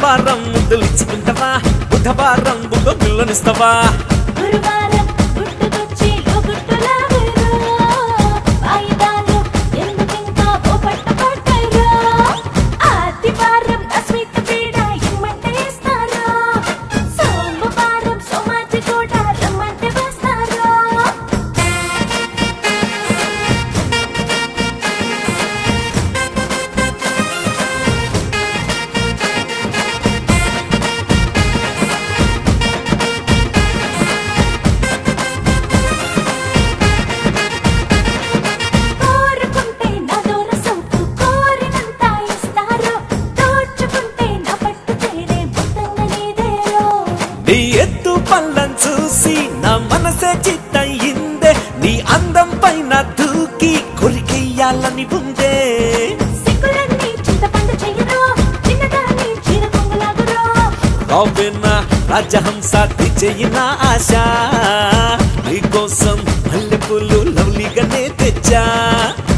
మంగళవారం ముద్దులిచ్చుకుంటావా, బుధవారం బుగ్గ పిల్లనిస్తావా. నీ ఎత్తు పళ్ళం చూసి నా మనసే చిత్తయిందే, నీ అందం పైన దూకి కొరికెయ్యాలని ఉందే. రావేనా రాజహంస తెచ్చేయిన ఆశ, నీకోసం మల్లెపూలు లవ్లీగానే తెచ్చా.